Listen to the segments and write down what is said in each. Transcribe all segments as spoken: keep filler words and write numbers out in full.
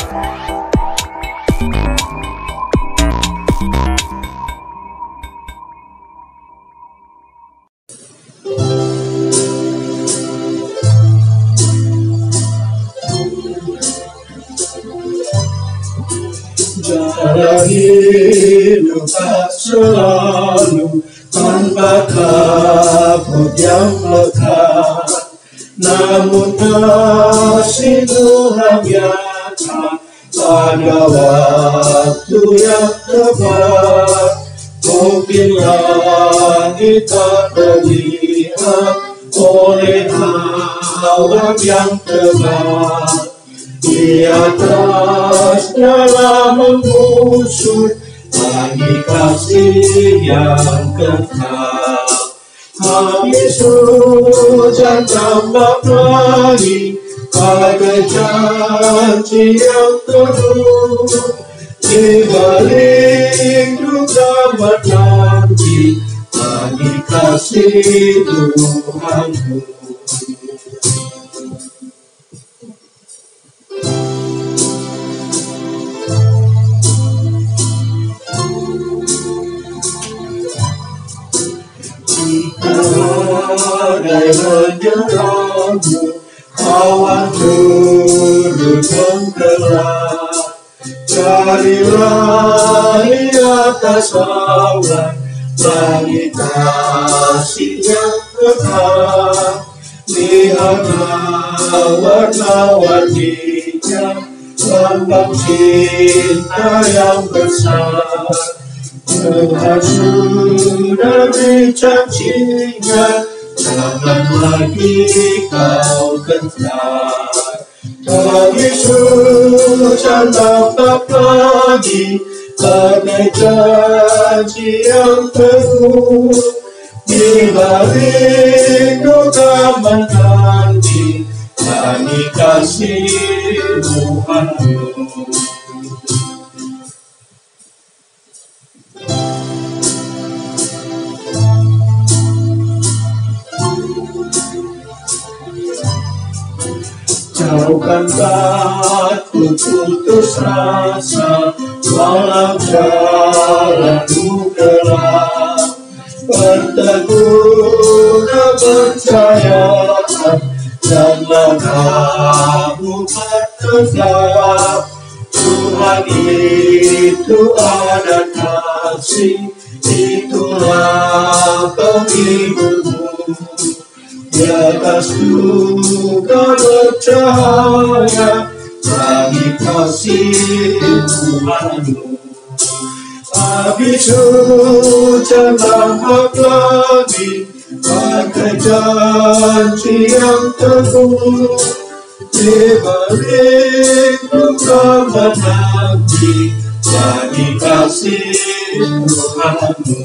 hidup tak selalu tanpa kabut yang lekat, namun kasih Tuhan nyata pada waktu yang tepat. Mungkin langit tak terlihat oleh awan yang tebal, di atas dalam mengusut bagi kasih yang kekal. Habis hujan tambah lagi pada janji yang teguh, di balik duka menanti bagi kasih Tuhanku. Badai menyerangmu, awan turun menggelap, carilah di atas awan bagi kasih yang kekal. Lihatlah warna-warninya, lambang cinta yang besar. Tuhan sudah berjanjinya, jangan lagi kau gentar. Habis hujan tampak lagi pada janji yang teguh, di balik duka menanti bagi kasih Tuhanmu. Jauhkan takut putus asa, walau jalanmu gelap. Berteguhlah percayaan dan langkahmu bertegap. Tuhan itu ada kasih, itulah penghiburmu. Di atas duka bercahaya bagi kasih Tuhanmu. Habis hujan lahap lagi pakai janji yang teguh, di balik duka menanti bagi kasih Tuhanmu.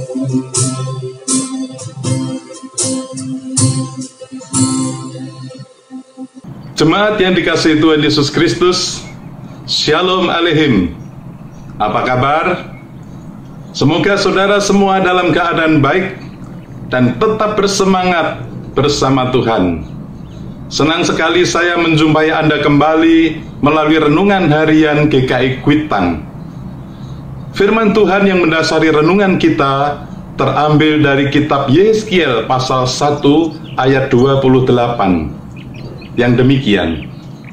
Jemaat yang dikasihi Tuhan Yesus Kristus, Shalom Aleichem. Apa kabar? Semoga saudara semua dalam keadaan baik dan tetap bersemangat bersama Tuhan. Senang sekali saya menjumpai Anda kembali melalui renungan harian G K I Kuitang. Firman Tuhan yang mendasari renungan kita terambil dari kitab Yehezkiel pasal satu ayat dua puluh delapan. Yang demikian,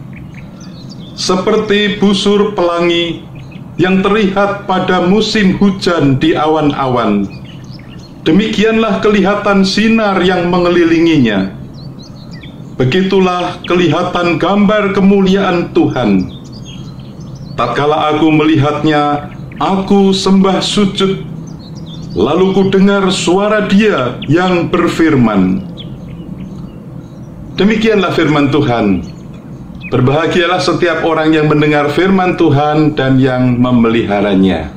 seperti busur pelangi yang terlihat pada musim hujan di awan-awan, demikianlah kelihatan sinar yang mengelilinginya. Begitulah kelihatan gambar kemuliaan Tuhan. Tatkala aku melihatnya, aku sembah sujud, lalu ku dengar suara Dia yang berfirman. Demikianlah firman Tuhan. Berbahagialah setiap orang yang mendengar firman Tuhan dan yang memeliharanya.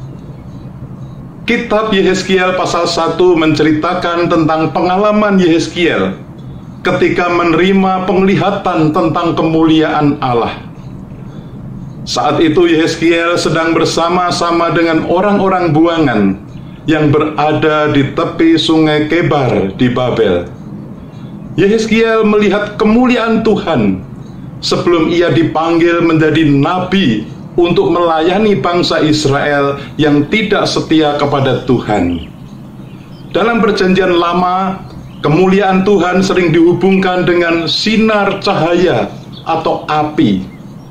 Kitab Yehezkiel pasal satu menceritakan tentang pengalaman Yehezkiel ketika menerima penglihatan tentang kemuliaan Allah. Saat itu Yehezkiel sedang bersama-sama dengan orang-orang buangan yang berada di tepi sungai Kebar di Babel. Yehezkiel melihat kemuliaan Tuhan sebelum ia dipanggil menjadi nabi untuk melayani bangsa Israel yang tidak setia kepada Tuhan. Dalam Perjanjian Lama, kemuliaan Tuhan sering dihubungkan dengan sinar cahaya atau api.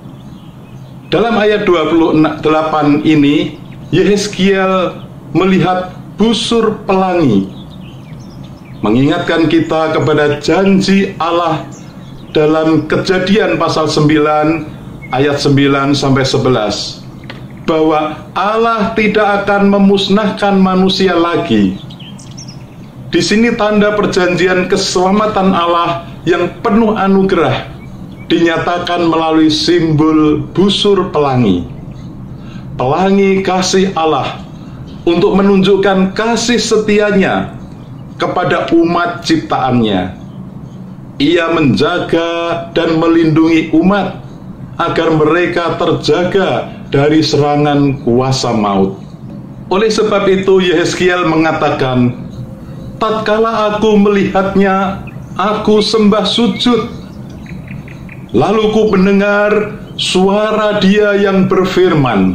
Dalam ayat dua puluh delapan ini, Yehezkiel melihat busur pelangi, mengingatkan kita kepada janji Allah dalam Kejadian pasal sembilan ayat sembilan sampai sebelas, bahwa Allah tidak akan memusnahkan manusia lagi. Di sini tanda perjanjian keselamatan Allah yang penuh anugerah dinyatakan melalui simbol busur pelangi. Pelangi kasih Allah untuk menunjukkan kasih setianya kepada umat ciptaannya. Ia menjaga dan melindungi umat agar mereka terjaga dari serangan kuasa maut. Oleh sebab itu Yehezkiel mengatakan, tatkala aku melihatnya, aku sembah sujud. Lalu ku mendengar suara Dia yang berfirman.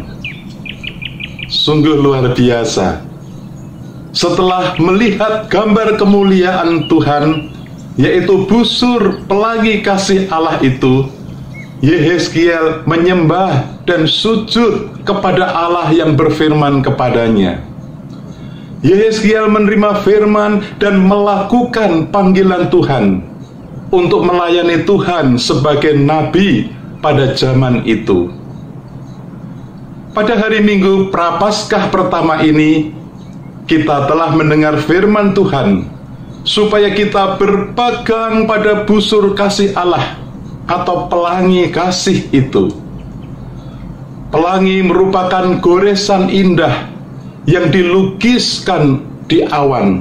Sungguh luar biasa. Setelah melihat gambar kemuliaan Tuhan, yaitu busur pelangi kasih Allah itu, Yehezkiel menyembah dan sujud kepada Allah yang berfirman kepadanya. Yehezkiel menerima firman dan melakukan panggilan Tuhan untuk melayani Tuhan sebagai nabi pada zaman itu. Pada hari Minggu Prapaskah pertama ini, kita telah mendengar firman Tuhan supaya kita berpegang pada busur kasih Allah atau pelangi kasih itu. Pelangi merupakan goresan indah yang dilukiskan di awan.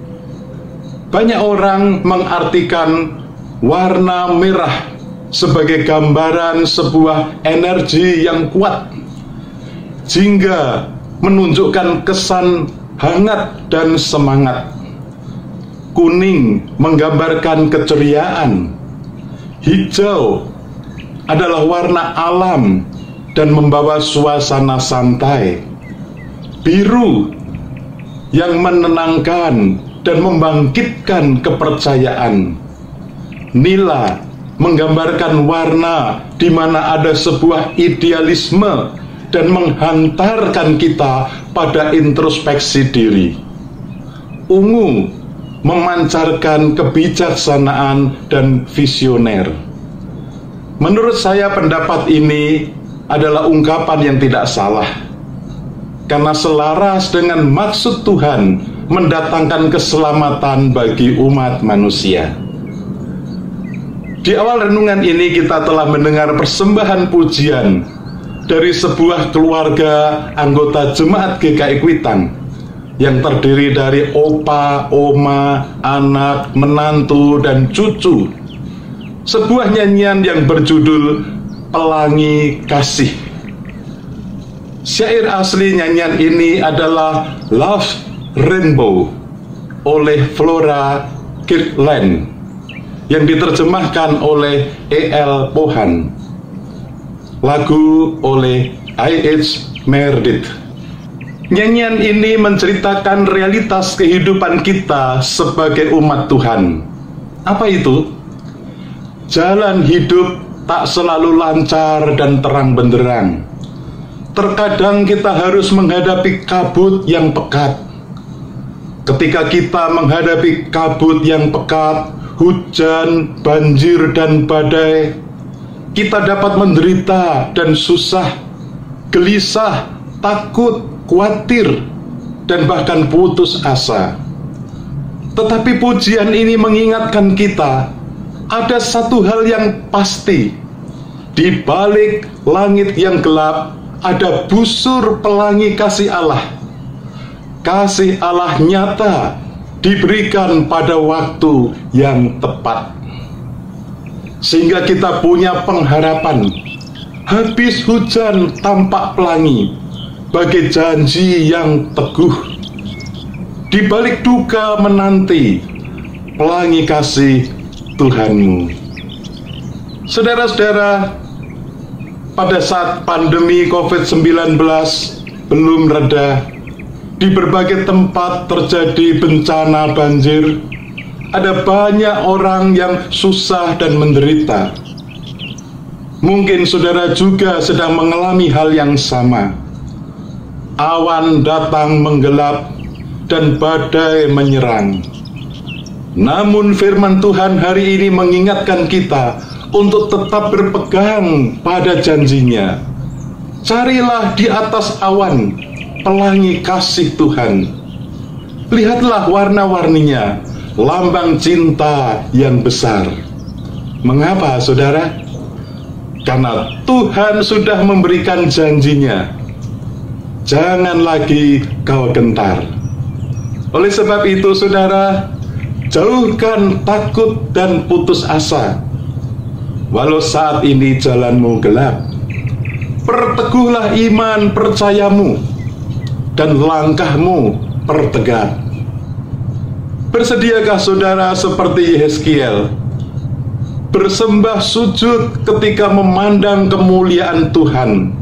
Banyak orang mengartikan warna merah sebagai gambaran sebuah energi yang kuat, jingga menunjukkan kesan hangat dan semangat. Kuning menggambarkan keceriaan. Hijau adalah warna alam dan membawa suasana santai. Biru yang menenangkan dan membangkitkan kepercayaan. Nila menggambarkan warna di mana ada sebuah idealisme dan menghantarkan kita pada introspeksi diri. Ungu memancarkan kebijaksanaan dan visioner. Menurut saya pendapat ini adalah ungkapan yang tidak salah, karena selaras dengan maksud Tuhan mendatangkan keselamatan bagi umat manusia. Di awal renungan ini kita telah mendengar persembahan pujian dari sebuah keluarga anggota Jemaat G K I Kuitang yang terdiri dari opa, oma, anak, menantu, dan cucu. Sebuah nyanyian yang berjudul Pelangi Kasih. Syair asli nyanyian ini adalah Love Rainbow oleh Flora Kirkland yang diterjemahkan oleh E L Pohan. Lagu oleh I H Meredith. Nyanyian ini menceritakan realitas kehidupan kita sebagai umat Tuhan. Apa itu? Jalan hidup tak selalu lancar dan terang benderang. Terkadang kita harus menghadapi kabut yang pekat. Ketika kita menghadapi kabut yang pekat, hujan, banjir, dan badai, kita dapat menderita dan susah, gelisah, takut, khawatir, dan bahkan putus asa. Tetapi pujian ini mengingatkan kita, ada satu hal yang pasti. Di balik langit yang gelap, ada busur pelangi kasih Allah. Kasih Allah nyata diberikan pada waktu yang tepat, sehingga kita punya pengharapan. Habis hujan tampak pelangi, bagai janji yang teguh. Di balik duka menanti pelangi kasih Tuhanmu. Saudara-saudara, pada saat pandemi covid sembilan belas belum reda, di berbagai tempat terjadi bencana banjir, ada banyak orang yang susah dan menderita. Mungkin saudara juga sedang mengalami hal yang sama. Awan datang menggelap dan badai menyerang. Namun firman Tuhan hari ini mengingatkan kita untuk tetap berpegang pada janjinya. Carilah di atas awan pelangi kasih Tuhan. Lihatlah warna-warninya, lambang cinta yang besar. Mengapa, saudara? Karena Tuhan sudah memberikan janjinya. Jangan lagi kau gentar. Oleh sebab itu, saudara, jauhkan takut dan putus asa. Walau saat ini jalanmu gelap, perteguhlah iman percayamu dan langkahmu pertegak. Bersediakah saudara seperti Yeskiel bersembah sujud ketika memandang kemuliaan Tuhan?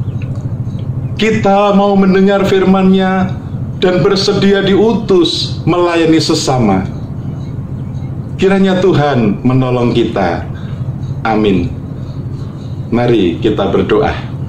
Kita mau mendengar firman-Nya dan bersedia diutus melayani sesama. Kiranya Tuhan menolong kita. Amin. Mari kita berdoa.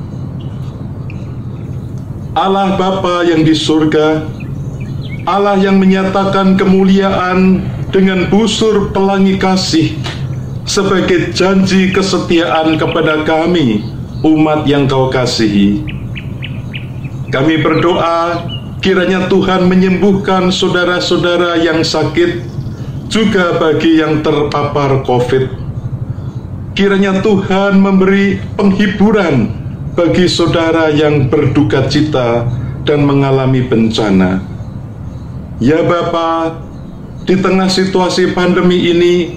Allah Bapa yang di surga, Allah yang menyatakan kemuliaan dengan busur pelangi kasih sebagai janji kesetiaan kepada kami, umat yang Kau kasihi. Kami berdoa kiranya Tuhan menyembuhkan saudara-saudara yang sakit, juga bagi yang terpapar COVID. Kiranya Tuhan memberi penghiburan bagi saudara yang berduka cita dan mengalami bencana. Ya Bapa, di tengah situasi pandemi ini,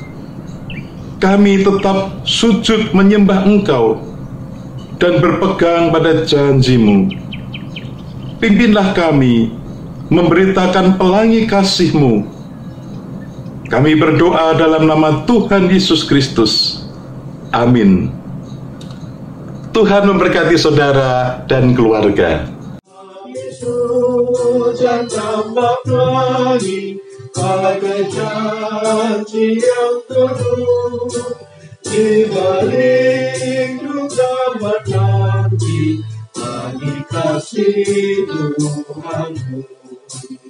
kami tetap sujud menyembah Engkau dan berpegang pada janji-Mu. Pimpinlah kami memberitakan pelangi kasih-Mu. Kami berdoa dalam nama Tuhan Yesus Kristus. Amin. Tuhan memberkati saudara dan keluarga. Yesus yang tambah pelangi, bagai janji yang teguh, di balik duka menanti, bagi kasih Tuhanmu.